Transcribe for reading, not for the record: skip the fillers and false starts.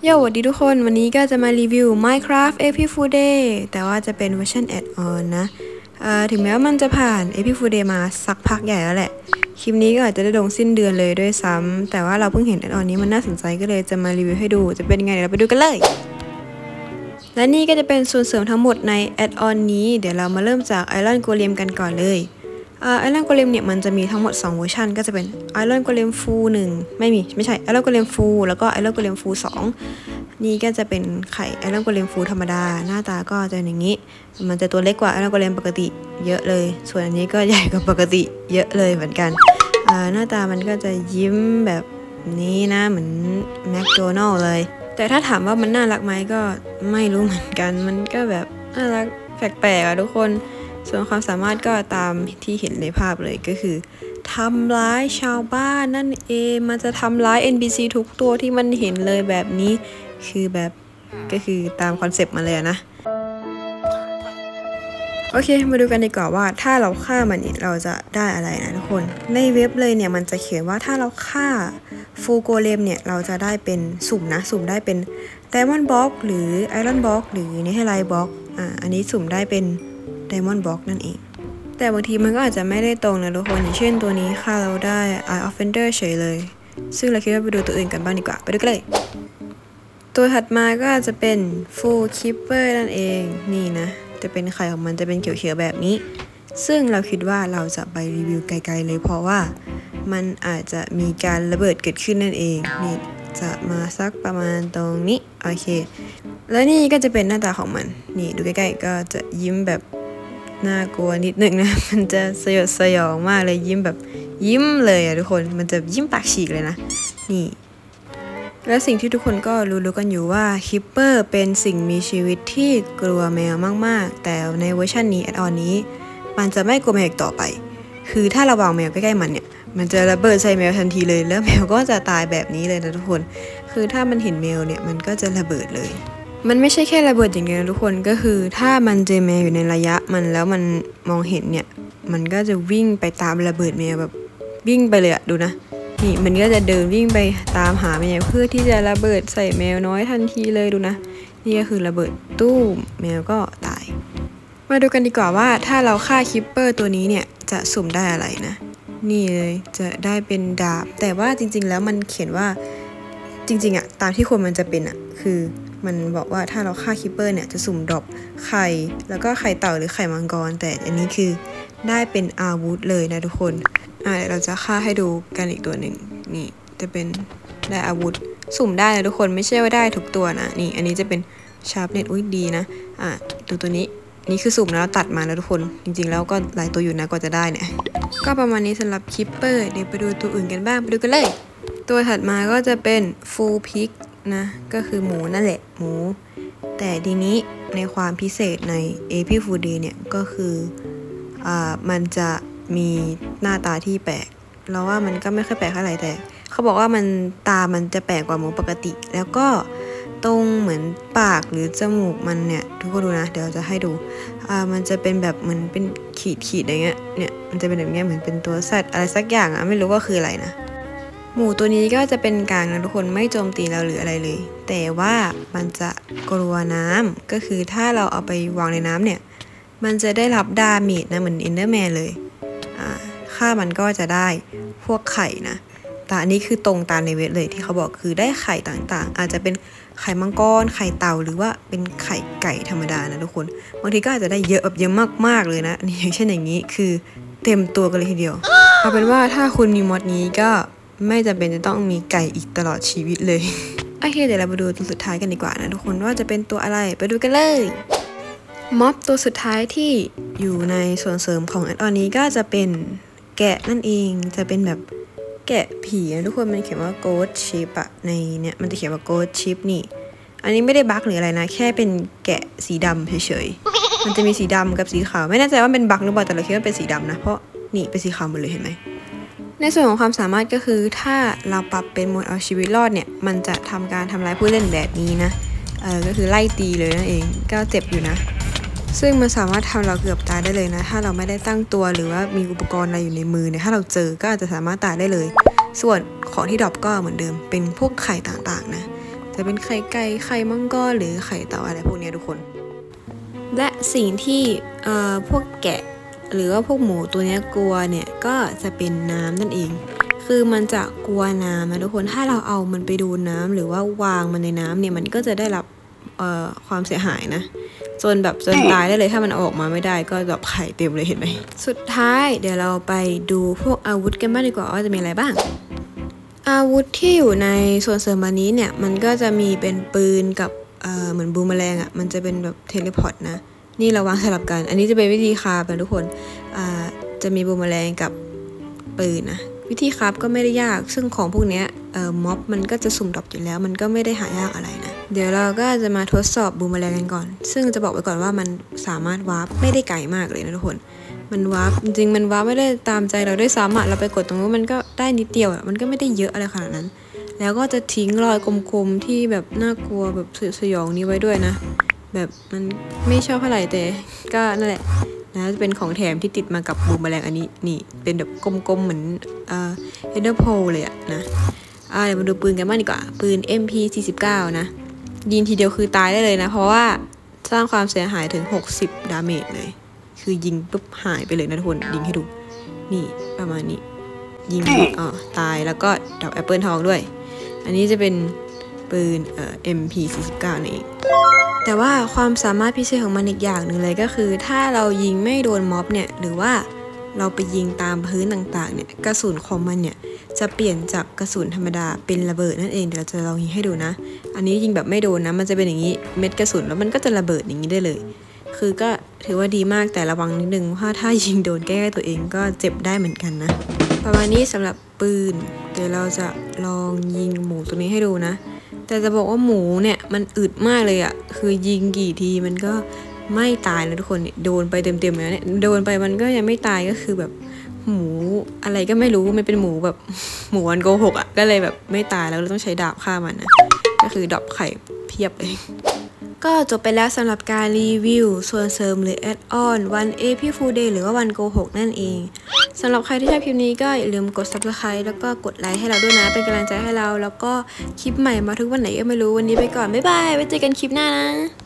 โย่สวัสดีทุกคนวันนี้ก็จะมารีวิว Minecraft April Fool Day แต่ว่าจะเป็นเวอร์ชัน Add-on นะถึงแม้ว่ามันจะผ่าน April Fool Day มาสักพักใหญ่แล้วแหละคลิปนี้ก็อาจจะได้ลงสิ้นเดือนเลยด้วยซ้ำแต่ว่าเราเพิ่งเห็น Add-on นี้มันน่าสนใจก็เลยจะมารีวิวให้ดูจะเป็นยังไงเดี๋ยวเราไปดูกันเลยและนี่ก็จะเป็นส่วนเสริมทั้งหมดใน Add-on นี้เดี๋ยวเรามาเริ่มจาก Iron Golem กันก่อนเลยIron Golem เนี่ยมันจะมีทั้งหมด2เวอร์ชันก็จะเป็น Iron Golem Full 1ไม่ใช่ Iron Golem Full แล้วก็ Iron Golem Full 2นี่ก็จะเป็นไข่ Iron Golem Full ธรรมดาหน้าตาก็จะอย่างนี้มันจะตัวเล็กกว่า Iron Golem ปกติเยอะเลยส่วนอันนี้ก็ใหญ่กว่าปกติเยอะเลยเหมือนกันหน้าตามันก็จะยิ้มแบบนี้นะเหมือนแมคโดนัลด์เลยแต่ถ้าถามว่ามันน่ารักไหมก็ไม่รู้เหมือนกันมันก็แบบน่ารักแปลกๆทุกคนส่วนความสามารถก็ตามที่เห็นในภาพเลยก็คือทำร้ายชาวบ้านนั่นเองมันจะทำร้าย NPC ทุกตัวที่มันเห็นเลยแบบนี้คือแบบก็คือตามคอนเซปต์มาเลยนะโอเคมาดูกันดีกว่าว่าถ้าเราฆ่ามันเนี่ยเราจะได้อะไรนะทุกคนในเว็บเลยเนี่ยมันจะเขียนว่าถ้าเราฆ่าฟูโกเลมเนี่ยเราจะได้เป็นสุ่มได้เป็น Diamond Block หรือ Iron Block หรือ Netherite Blockอันนี้สุ่มได้เป็นDiamond Block นั่นเองแต่บางทีมันก็อาจจะไม่ได้ตรงนะทุกคนอย่างเช่นตัวนี้ค่าเราได้ Eye of Fender เฉยเลยซึ่งเราคิดว่าไปดูตัวอื่นกันบ้างดีกว่าไปดูกันเลยตัวถัดมาก็จะเป็น Full Keeper นั่นเองนี่นะจะเป็นไข่ของมันจะเป็นเขียวๆแบบนี้ซึ่งเราคิดว่าเราจะไปรีวิวไกลๆเลยเพราะว่ามันอาจจะมีการระเบิดเกิดขึ้นนั่นเองนี่จะมาสักประมาณตรงนี้โอเคแล้วนี่ก็จะเป็นหน้าตาของมันนี่ดูใกล้ๆก็จะยิ้มแบบน่ากลัวนิดนึงนะมันจะสยดสยองมากเลยยิ้มแบบยิ้มเลยทุกคนมันจะยิ้มปากฉีกเลยนะนี่และสิ่งที่ทุกคนก็รู้กันอยู่ว่าคิปเปอร์เป็นสิ่งมีชีวิตที่กลัวแมวมากๆแต่ในเวอร์ชันนี้แอดออนนี้มันจะไม่กลัวแมวอีกต่อไปคือถ้าเราวางแมวใกล้ๆมันเนี่ยมันจะระเบิดใส่แมวทันทีเลยแล้วแมวก็จะตายแบบนี้เลยนะทุกคนคือถ้ามันเห็นแมวเนี่ยมันก็จะระเบิดเลยมันไม่ใช่แค่ระเบิดอย่างเดียวนะทุกคนก็คือถ้ามันเจอแมวอยู่ในระยะมันแล้วมันมองเห็นเนี่ยมันก็จะวิ่งไปตามระเบิดแมวแบบวิ่งไปเลยดูนะนี่มันก็จะเดินวิ่งไปตามหาแมวเพื่อที่จะระเบิดใส่แมวน้อยทันทีเลยดูนะนี่ก็คือระเบิดตู้มแมวก็ตายมาดูกันดีกว่าว่าถ้าเราฆ่าคิปเปอร์ตัวนี้เนี่ยจะสุ่มได้อะไรนะนี่เลยจะได้เป็นดาบแต่ว่าจริงๆแล้วมันเขียนว่าจริงๆตามที่คนมันจะเป็นคือมันบอกว่าถ้าเราฆ่าคิปเปอร์เนี่ยจะสุ่มดรอปไข่แล้วก็ไข่เต่าหรือไข่มังกรแต่อันนี้คือได้เป็นอาวุธเลยนะทุกคนเดี๋ยวเราจะฆ่าให้ดูกันอีกตัวหนึ่งนี่จะเป็นได้อาวุธสุ่มได้นะทุกคนไม่ใช่ว่าได้ทุกตัวนะนี่อันนี้จะเป็นชาร์ปเน็ตอุ้ยดีนะตัวนี้นี่คือสุ่มแล้วตัดมานะทุกคนจริงๆแล้วก็หลายตัวอยู่นะกว่าจะได้เนี่ยก็ประมาณนี้สำหรับคิปเปอร์เดี๋ยวไปดูตัวอื่นกันบ้างไปดูกันเลยตัวถัดมาก็จะเป็นฟูลพิกนะก็คือหมูนั่นแหละหมูแต่ทีนี้ในความพิเศษใน April Fool Day เนี่ยก็คือมันจะมีหน้าตาที่แปลกเราว่ามันก็ไม่ค่อยแปลกเท่าไหร่แต่เขาบอกว่ามันตามันจะแปลกกว่าหมูปกติแล้วก็ตรงเหมือนปากหรือจมูกมันเนี่ยทุกคนดูนะเดี๋ยวจะให้ดูมันจะเป็นแบบเหมือนเป็นขีดอะไรเงี้ยเนี่ยมันจะเป็นแบบเงี้ยเหมือนเป็นตัวสัตว์อะไรสักอย่างไม่รู้ว่าคืออะไรนะหมูตัวนี้ก็จะเป็นกลางนะทุกคนไม่โจมตีเราหรืออะไรเลยแต่ว่ามันจะกลัวน้ำก็คือถ้าเราเอาไปวางในน้ำเนี่ยมันจะได้รับดาเมจนะเหมือนเอนเดอร์แมนเลยค่ามันก็จะได้พวกไข่นะแต่อันนี้คือตรงตามในเว็บเลยที่เขาบอกคือได้ไข่ต่างๆอาจจะเป็นไข่มังกรไข่เต่าหรือว่าเป็นไข่ไก่ธรรมดานะทุกคนบางทีก็อาจจะได้เยอะแบบเยอะมากๆเลยนะนี่อย่างเช่นอย่างนี้คือเต็มตัวกันเลยทีเดียวเอาเป็นว่าถ้าคุณมีมอดนี้ก็ไม่จำเป็นจะต้องมีไก่อีกตลอดชีวิตเลยโอเคเดี๋ยวเราไปดูตัวสุดท้ายกันดีกว่านะทุกคนว่าจะเป็นตัวอะไรไปดูกันเลยม็อบตัวสุดท้ายที่อยู่ในส่วนเสริมของแอดออนนี้ก็จะเป็นแกะนั่นเองจะเป็นแบบแกะผีนะทุกคนมันเขียนว่า Ghost Ship ในเนี่ยมันจะเขียนว่า Ghost Ship นี่อันนี้ไม่ได้บั๊กหรืออะไรนะแค่เป็นแกะสีดำเฉยๆมันจะมีสีดำกับสีขาวไม่แน่ใจว่าเป็นบั๊กหรือเปล่าแต่เราคิดว่าเป็นสีดำนะเพราะนี่เป็นสีขาวหมดเลยเห็นไหมในส่วนของความสามารถก็คือถ้าเราปรับเป็นโหมดเอาชีวิตรอดเนี่ยมันจะทำการทำร้ายผู้เล่นแบบนี้นะก็คือไล่ตีเลยนั่นเองก็เจ็บอยู่นะซึ่งมันสามารถทำเราเกือบตายได้เลยนะถ้าเราไม่ได้ตั้งตัวหรือว่ามีอุปกรณ์อะไรอยู่ในมือเนี่ยถ้าเราเจอก็อาจจะสามารถตายได้เลยส่วนของที่ดรอปก็เหมือนเดิมเป็นพวกไข่ต่างๆนะจะเป็นไข่ไก่ไข่มังกรหรือไข่เต่าอะไรพวกนี้ทุกคนและสิ่งที่พวกแกะหรือว่าพวกหมูตัวนี้กลัวเนี่ยก็จะเป็นน้ำนั่นเองคือมันจะกลัวน้ำนะทุกคนถ้าเราเอามันไปโดนน้ำหรือว่าวางมันในน้ำเนี่ยมันก็จะได้รับความเสียหายนะจนตายได้เลยถ้ามันออกมาไม่ได้ก็แบบไข่เต็มเลยเห็นไหมสุดท้ายเดี๋ยวเราไปดูพวกอาวุธกันบ้างดีกว่าว่าจะมีอะไรบ้างอาวุธที่อยู่ในส่วนเสริมอันนี้เนี่ยมันก็จะมีเป็นปืนกับเหมือนบูมแมลงอ่ะมันจะเป็นแบบเทเลพอร์ตนะนี่เราวางสลับกันอันนี้จะเป็นวิธีคราฟนะทุกคนจะมีบูมแมลงกับปืนนะวิธีคราฟก็ไม่ได้ยากซึ่งของพวกนี้ม็อบมันก็จะสุ่มดรอปอยู่แล้วมันก็ไม่ได้หายากอะไรนะเดี๋ยวเราก็จะมาทดสอบบูมแมลงกันก่อนซึ่งจะบอกไว้ก่อนว่ามันสามารถวาร์ปไม่ได้ไกลมากเลยนะทุกคนมันวาร์ปจริงๆมันวาร์ปไม่ได้ตามใจเราได้ซ้ำเราไปกดตรงนู้นมันก็ได้นิดเดียวมันก็ไม่ได้เยอะอะไรขนาดนั้นแล้วก็จะทิ้งรอยกลมๆที่แบบน่ากลัวแบบสยองนี้ไว้ด้วยนะแบบมันไม่ชอบเท่าไหร่แต่ก็นั่นแหละนะจะเป็นของแถมที่ติดมากับบูมแมลงอันนี้นี่เป็นแบบกลมๆเหมือนเฮดเดอร์โพลเลยอะนะเดี๋ยวมาดูปืนกันบ้างดีกว่าปืน MP49 นะยิงทีเดียวคือตายได้เลยนะเพราะว่าสร้างความเสียหายถึง60ดาเมจเลยคือยิงปุ๊บหายไปเลยนะทุกคนยิงให้ดูนี่ประมาณนี้ยิงตายแล้วก็ดอกแอปเปิลทองด้วยอันนี้จะเป็นปืนMP49 นี่เองแต่ว่าความสามารถพิเศษของมันอีกอย่างหนึ่งเลยก็คือถ้าเรายิงไม่โดนม็อบเนี่ยหรือว่าเราไปยิงตามพื้นต่างๆเนี่ยกระสุนของมันเนี่ยจะเปลี่ยนจากกระสุนธรรมดาเป็นระเบิดนั่นเองเดี๋ยวเราจะลองยิงให้ดูนะอันนี้ยิงแบบไม่โดนนะมันจะเป็นอย่างนี้เม็ดกระสุนแล้วมันก็จะระเบิดอย่างนี้ได้เลยคือก็ถือว่าดีมากแต่ระวังนิดนึงว่าถ้ายิงโดนใกล้ๆตัวเองก็เจ็บได้เหมือนกันนะประมาณนี้สำหรับปืนเดี๋ยวเราจะลองยิงหมูตัวนี้ให้ดูนะแต่จะบอกว่าหมูเนี่ยมันอึดมากเลยอะคือยิงกี่ทีมันก็ไม่ตายนะทุกคนโดนไปเต็มๆแล้วเนี่ยโดนไปมันก็ยังไม่ตายก็คือแบบหมูอะไรก็ไม่รู้มันเป็นหมูแบบหมูวันโกหกอะก็เลยแบบไม่ตายแล้วเราต้องใช้ดาบฆ่ามันนะก็คือดรอปไข่เพียบเลยก็จบไปแล้วสำหรับการรีวิวส่วนเสริมหรือแอดออนวันApril Day หรือว่าวันโกหกนั่นเองสำหรับใครที่ชอบคลิปนี้ก็อย่าลืมกด Subscribe แล้วก็กดไลค์ให้เราด้วยนะเป็นกำลังใจให้เราแล้วก็คลิปใหม่มาทุกวันไหนก็ไม่รู้วันนี้ไปก่อนบ๊ายบายไว้เจอกันคลิปหน้านะ